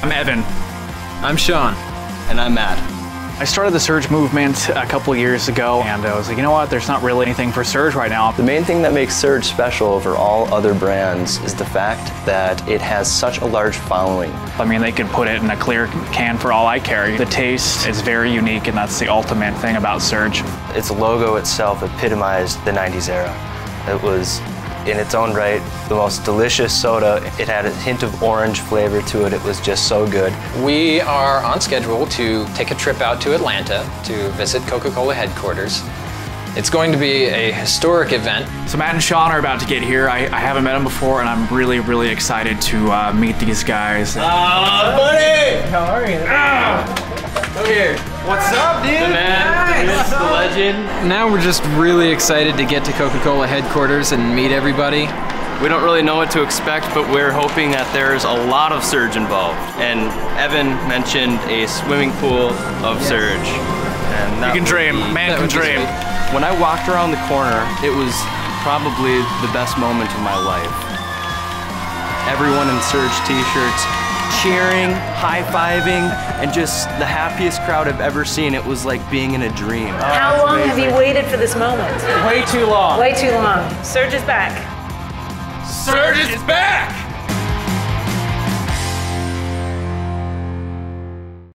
I'm Evan. I'm Sean. And I'm Matt. I started the Surge movement a couple years ago, and I was like, you know what, there's not really anything for Surge right now. The main thing that makes Surge special over all other brands is the fact that it has such a large following. I mean, they could put it in a clear can for all I care. The taste is very unique, and that's the ultimate thing about Surge. Its logo itself epitomized the 90s era. It was, in its own right, the most delicious soda. It had a hint of orange flavor to it. It was just so good. We are on schedule to take a trip out to Atlanta to visit Coca-Cola headquarters. It's going to be a historic event. So Matt and Sean are about to get here. I haven't met them before, and I'm really, really excited to meet these guys. Buddy! How are you? Come here. What's up, dude? The man, the myth, the legend. Now we're just really excited to get to Coca-Cola headquarters and meet everybody. We don't really know what to expect, but we're hoping that there's a lot of Surge involved. And Evan mentioned a swimming pool of Surge. And You can dream, man can dream. When I walked around the corner, it was probably the best moment of my life. Everyone in Surge t-shirts, cheering, high-fiving, and just the happiest crowd I've ever seen. It was like being in a dream. How long have you waited for this moment? Way too long. Way too long. Surge is back. Surge is back!